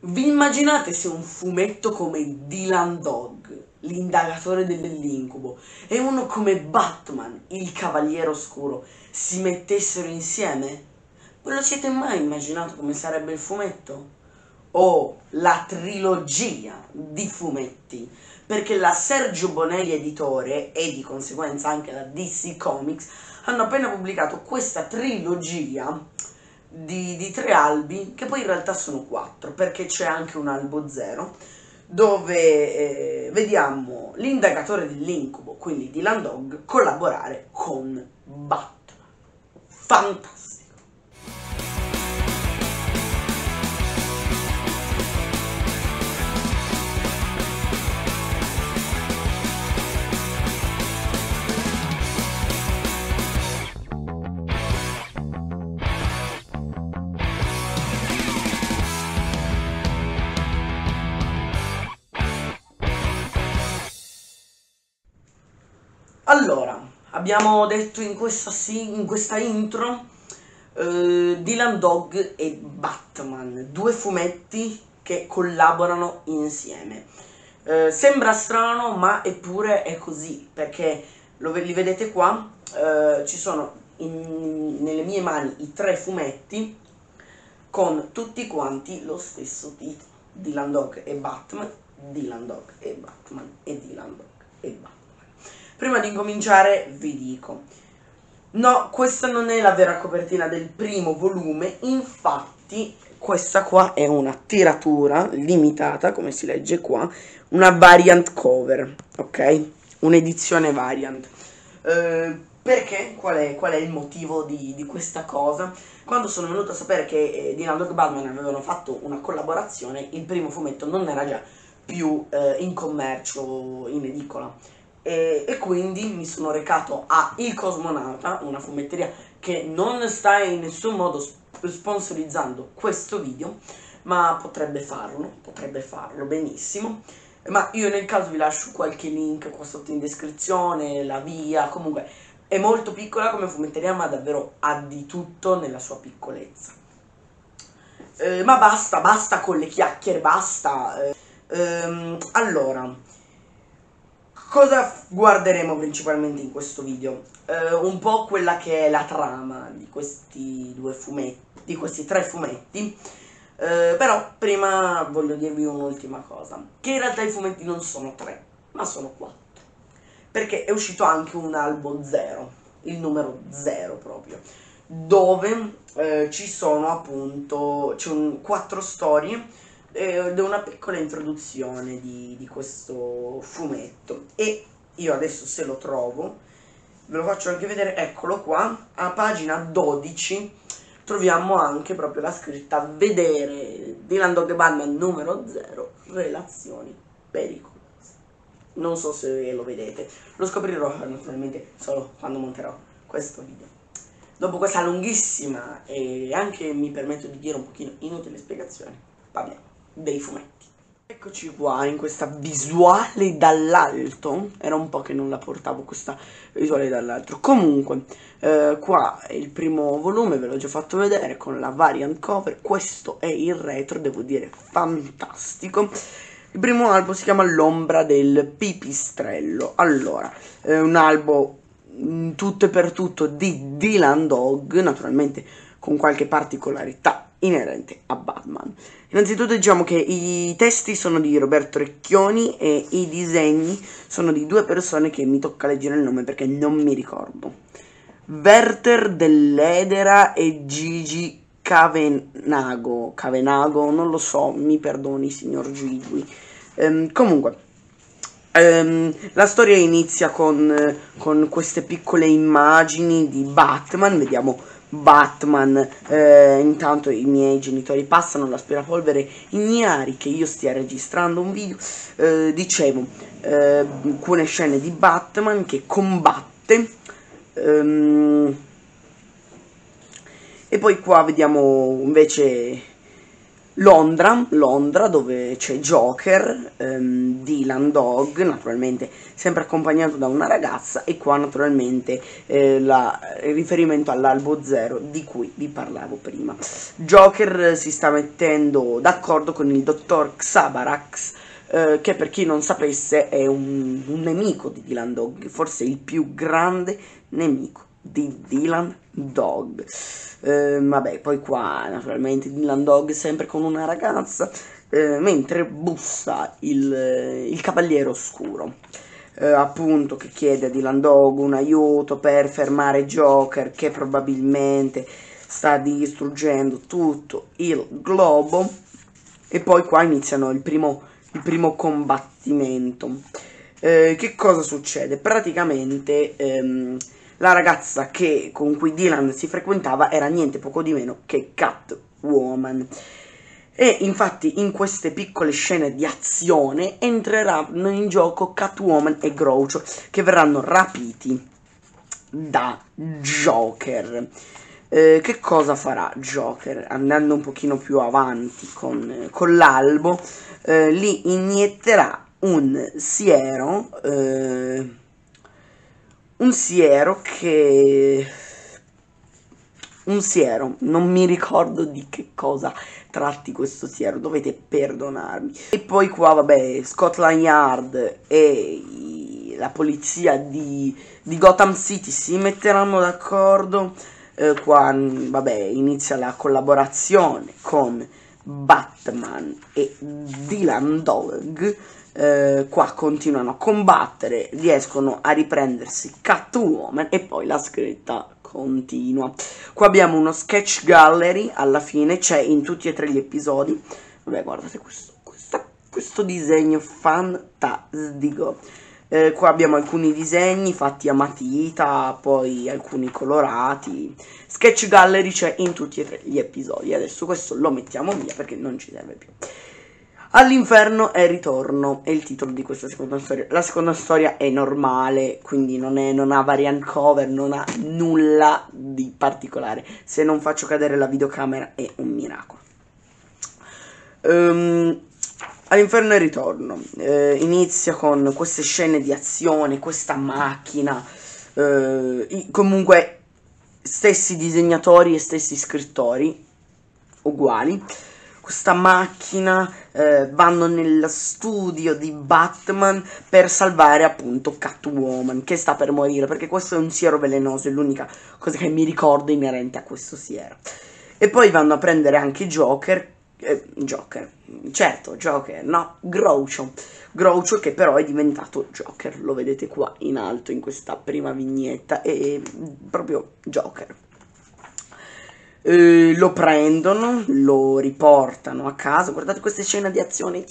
Vi immaginate se un fumetto come Dylan Dog, l'indagatore dell'incubo, e uno come Batman, il cavaliere oscuro, si mettessero insieme? Ve lo siete mai immaginato come sarebbe il fumetto? O la trilogia di fumetti? Perché la Sergio Bonelli editore e di conseguenza anche la DC Comics hanno appena pubblicato questa trilogia di 3 albi, che poi in realtà sono 4, perché c'è anche un albo 0, dove vediamo l'indagatore dell'incubo, quindi Dylan Dog, collaborare con Batman. Fantastico! Allora, abbiamo detto in questa intro Dylan Dog e Batman, due fumetti che collaborano insieme. Sembra strano, ma eppure è così, perché li vedete qua, ci sono nelle mie mani i 3 fumetti con tutti quanti lo stesso titolo: Dylan Dog e Batman, Dylan Dog e Batman e Dylan Dog e Batman. Prima di incominciare vi dico, no, questa non è la vera copertina del primo volume, infatti questa qua è una tiratura limitata, come si legge qua, una variant cover, ok? Un'edizione variant. Perché? Qual è il motivo di questa cosa? Quando sono venuto a sapere che Dylan Dog e Batman avevano fatto una collaborazione, il primo fumetto non era già più in commercio, in edicola. E quindi mi sono recato a Il Cosmonauta, una fumetteria che non sta in nessun modo sponsorizzando questo video, ma potrebbe farlo benissimo. Ma io nel caso vi lascio qualche link qua sotto in descrizione, la via. Comunque è molto piccola come fumetteria, ma davvero ha di tutto nella sua piccolezza. Ma basta con le chiacchiere, basta. Allora, cosa guarderemo principalmente in questo video? Un po' quella che è la trama di questi 3 fumetti. Però prima voglio dirvi un'ultima cosa, che in realtà i fumetti non sono 3, ma sono 4, perché è uscito anche un albo 0, il numero 0 proprio, dove ci sono appunto 4 storie ed è una piccola introduzione di questo fumetto. E io adesso, se lo trovo, ve lo faccio anche vedere. Eccolo qua, a pagina 12 troviamo anche proprio la scritta "Vedere Dylan Dog e Batman numero 0, relazioni pericolose". Non so se lo vedete, lo scoprirò naturalmente solo quando monterò questo video. Dopo questa lunghissima e anche, mi permetto di dire, un pochino inutile spiegazione, parliamo dei fumetti. Eccoci qua in questa visuale dall'alto. Era un po' che non la portavo questa visuale dall'alto. Comunque, qua è il primo volume, ve l'ho già fatto vedere con la variant cover. Questo è il retro, devo dire fantastico. Il primo albo si chiama L'ombra del pipistrello. Allora, è un albo tutto e per tutto di Dylan Dog, naturalmente con qualche particolarità inerente a Batman. Innanzitutto diciamo che i testi sono di Roberto Recchioni e i disegni sono di 2 persone che mi tocca leggere il nome perché non mi ricordo: Werther Dell'Edera e Gigi Cavenago, non lo so, mi perdoni signor Gigi. Comunque la storia inizia con queste piccole immagini di Batman. Vediamo Batman, intanto i miei genitori passano l'aspirapolvere ignari che io stia registrando un video. Dicevo, alcune scene di Batman che combatte, e poi qua vediamo invece Londra, dove c'è Joker, Dylan Dog, naturalmente sempre accompagnato da una ragazza, e qua naturalmente il riferimento all'albo zero di cui vi parlavo prima. Joker si sta mettendo d'accordo con il dottor Xabarax, che per chi non sapesse è un nemico di Dylan Dog, forse il più grande nemico di Dylan Dog. Vabbè, poi qua naturalmente Dylan Dog sempre con una ragazza, mentre bussa il Cavaliere Oscuro, appunto, che chiede a Dylan Dog un aiuto per fermare Joker, che probabilmente sta distruggendo tutto il globo. E poi qua iniziano il primo combattimento. Che cosa succede? Praticamente la ragazza con cui Dylan si frequentava era niente poco di meno che Catwoman. E infatti in queste piccole scene di azione entreranno in gioco Catwoman e Groucho, che verranno rapiti da Joker. Che cosa farà Joker? Andando un pochino più avanti con l'albo, li inietterà un siero non mi ricordo di che cosa tratti questo siero, dovete perdonarmi. E poi qua, vabbè, Scotland Yard e la polizia di Gotham City si metteranno d'accordo. Qua, vabbè, inizia la collaborazione con Batman e Dylan Dog. Qua continuano a combattere, riescono a riprendersi Catwoman e poi la scritta continua. Qua abbiamo uno sketch gallery, alla fine c'è in tutti e tre gli episodi. Vabbè, guardate questo disegno fantastico. Qua abbiamo alcuni disegni fatti a matita, poi alcuni colorati. Sketch gallery c'è in tutti e tre gli episodi. Adesso questo lo mettiamo via perché non ci serve più. All'inferno è ritorno, è il titolo di questa seconda storia. La seconda storia è normale, quindi non ha variant cover, non ha nulla di particolare. Se non faccio cadere la videocamera è un miracolo. All'inferno è ritorno, inizia con queste scene di azione, questa macchina, comunque stessi disegnatori e stessi scrittori, uguali. Questa macchina, vanno nel studio di Batman per salvare appunto Catwoman, che sta per morire, perché questo è un siero velenoso, è l'unica cosa che mi ricordo inerente a questo siero. E poi vanno a prendere anche Joker, Groucho, che però è diventato Joker, lo vedete qua in alto in questa prima vignetta, è proprio Joker. Lo prendono, lo riportano a casa, guardate queste scene di azione,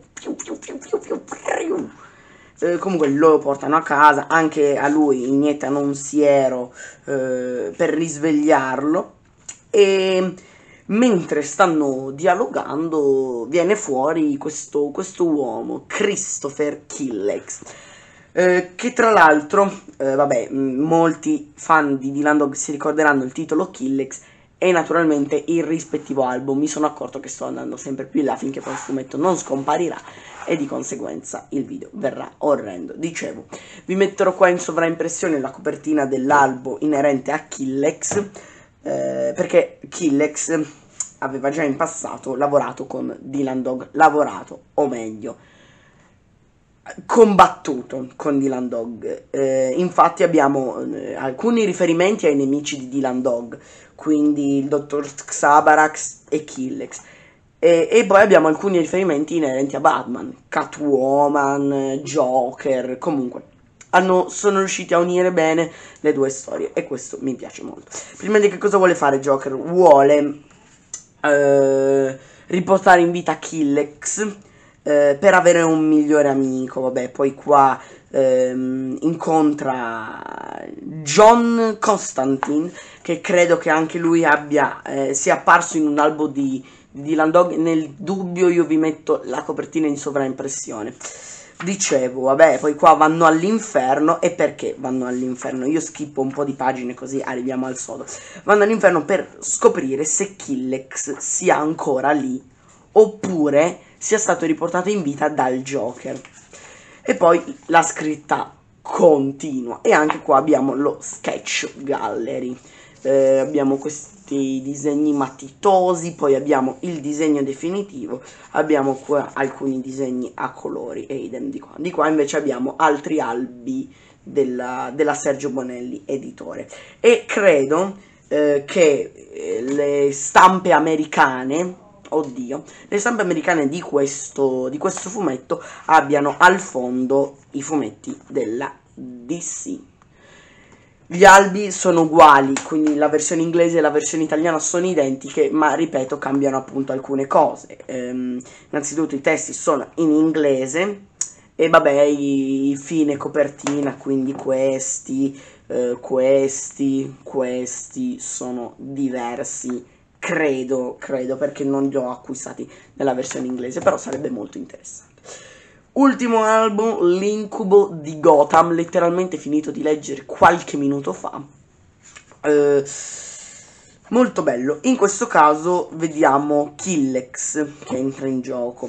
comunque lo portano a casa, anche a lui iniettano un siero per risvegliarlo, e mentre stanno dialogando viene fuori questo uomo, Christopher Killex, che tra l'altro, vabbè, molti fan di Dylan Dog si ricorderanno il titolo Killex e naturalmente il rispettivo album. Mi sono accorto che sto andando sempre più in là finché poi il fumetto non scomparirà e di conseguenza il video verrà orrendo. Dicevo, vi metterò qua in sovraimpressione la copertina dell'albo inerente a Killex, perché Killex aveva già in passato lavorato con Dylan Dog, o meglio combattuto con Dylan Dog. Infatti abbiamo alcuni riferimenti ai nemici di Dylan Dog, quindi il dottor Xabarax e Killex, e poi abbiamo alcuni riferimenti inerenti a Batman, Catwoman, Joker. Comunque sono riusciti a unire bene le due storie e questo mi piace molto. Prima di che cosa vuole fare Joker? Vuole riportare in vita Killex per avere un migliore amico. Vabbè, poi qua incontra John Constantine, che credo che anche lui sia apparso in un albo di Dylan Dog. Nel dubbio io vi metto la copertina in sovraimpressione. Dicevo, vabbè, poi qua vanno all'inferno. E perché vanno all'inferno? Io schippo un po' di pagine così arriviamo al sodo. Vanno all'inferno per scoprire se Killex sia ancora lì oppure sia stato riportato in vita dal Joker. E poi la scritta continua, e anche qua abbiamo lo sketch gallery. Abbiamo questi disegni matitosi, poi abbiamo il disegno definitivo, abbiamo qua alcuni disegni a colori e idem di qua. Di qua invece abbiamo altri albi della Sergio Bonelli editore, e credo che le stampe americane, oddio, le stampe americane di questo fumetto abbiano al fondo i fumetti della DC. Gli albi sono uguali, quindi la versione inglese e la versione italiana sono identiche, ma ripeto, cambiano appunto alcune cose. Innanzitutto i testi sono in inglese, e vabbè, i fine copertina, quindi questi sono diversi, credo, perché non li ho acquistati nella versione inglese, però sarebbe molto interessante. Ultimo album, L'incubo di Gotham, letteralmente finito di leggere qualche minuto fa. Molto bello. In questo caso vediamo Killex che entra in gioco.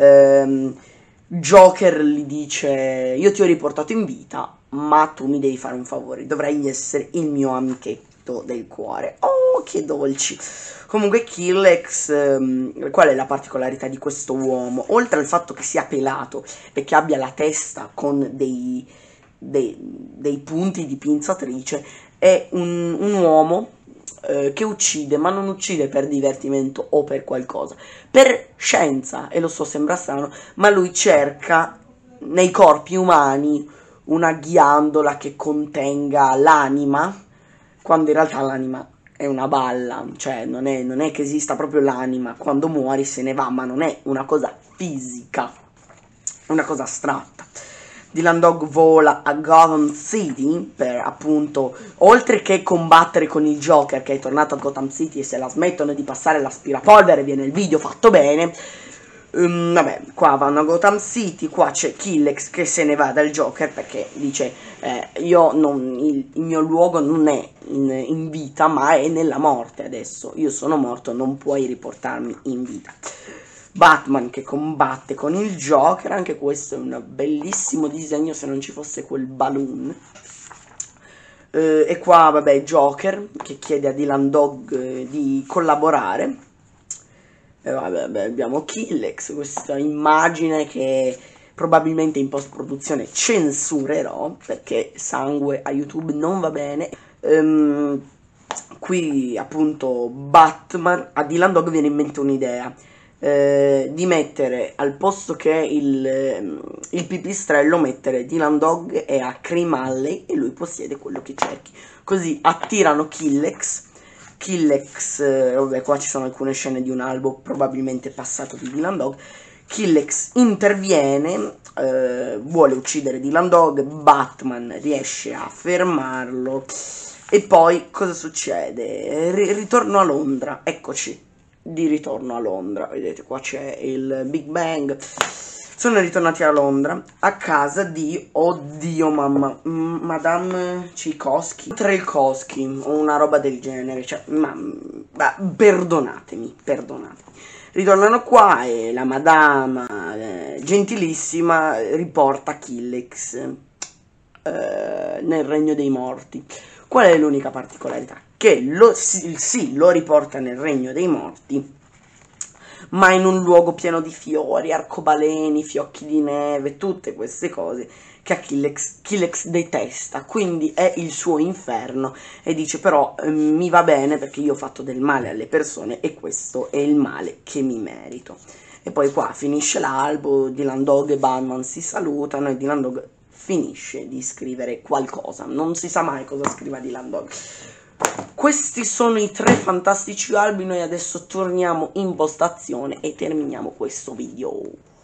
Joker gli dice: io ti ho riportato in vita, ma tu mi devi fare un favore, dovrai essere il mio amichetto del cuore. Oh, che dolci. Comunque Killex, qual è la particolarità di questo uomo? Oltre al fatto che sia pelato e che abbia la testa con dei punti di pinzatrice, è un uomo che uccide, ma non uccide per divertimento o per qualcosa, per scienza, e lo so, sembra strano, ma lui cerca nei corpi umani una ghiandola che contenga l'anima, quando in realtà l'anima è una balla, cioè non è che esista proprio l'anima, quando muori se ne va, ma non è una cosa fisica, è una cosa astratta. Dylan Dog vola a Gotham City per, appunto, oltre che combattere con il Joker che è tornato a Gotham City, e se la smettono di passare l'aspirapolvere viene il video fatto bene. Vabbè, qua vanno a Gotham City, qua c'è Killex che se ne va dal Joker perché dice il mio luogo non è in vita, ma è nella morte adesso, io sono morto, non puoi riportarmi in vita. Batman che combatte con il Joker, anche questo è un bellissimo disegno se non ci fosse quel balloon. E qua vabbè Joker che chiede a Dylan Dog di collaborare. Vabbè, abbiamo Killex, questa immagine che probabilmente in post produzione censurerò perché sangue a YouTube non va bene. Qui appunto Batman, a Dylan Dog viene in mente un'idea, di mettere al posto che il pipistrello, mettere Dylan Dog e a Cream Alley e lui possiede quello che cerchi, così attirano Killex. Vabbè, qua ci sono alcune scene di un albo probabilmente passato di Dylan Dog. Killex interviene, vuole uccidere Dylan Dog, Batman riesce a fermarlo, e poi cosa succede? Ritorno a Londra, eccoci, di ritorno a Londra, vedete qua c'è il Big Bang. Sono ritornati a Londra, a casa di, oddio mamma, Madame Tchaikovsky, Trelkovsky, o una roba del genere, cioè, perdonatemi. Ritornano qua e la Madame, gentilissima, riporta Killex nel regno dei morti. Qual è l'unica particolarità? Che sì, lo riporta nel regno dei morti, ma in un luogo pieno di fiori, arcobaleni, fiocchi di neve, tutte queste cose che a Killex detesta, quindi è il suo inferno, e dice però mi va bene perché io ho fatto del male alle persone e questo è il male che mi merito. E poi qua finisce l'albo, Dylan Dog e Batman si salutano e Dylan Dog finisce di scrivere qualcosa, non si sa mai cosa scriva Dylan Dog. Questi sono i 3 fantastici albi, noi adesso torniamo in postazione e terminiamo questo video.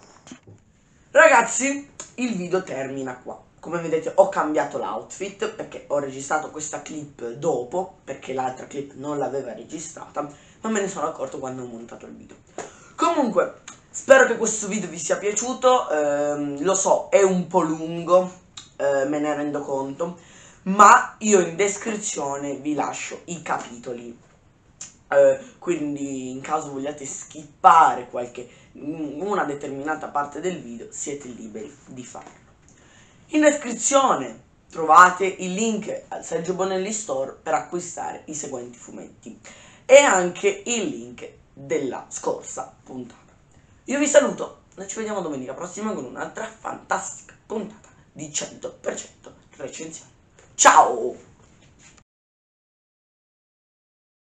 Ragazzi, il video termina qua. Come vedete ho cambiato l'outfit perché ho registrato questa clip dopo, perché l'altra clip non l'aveva registrata, ma me ne sono accorto quando ho montato il video. Comunque, spero che questo video vi sia piaciuto, lo so, è un po' lungo, me ne rendo conto, ma io in descrizione vi lascio i capitoli quindi in caso vogliate skippare una determinata parte del video siete liberi di farlo. In descrizione trovate il link al Sergio Bonelli Store per acquistare i seguenti fumetti e anche il link della scorsa puntata. Io vi saluto, noi ci vediamo domenica prossima con un'altra fantastica puntata di 100% recensione. Ciao!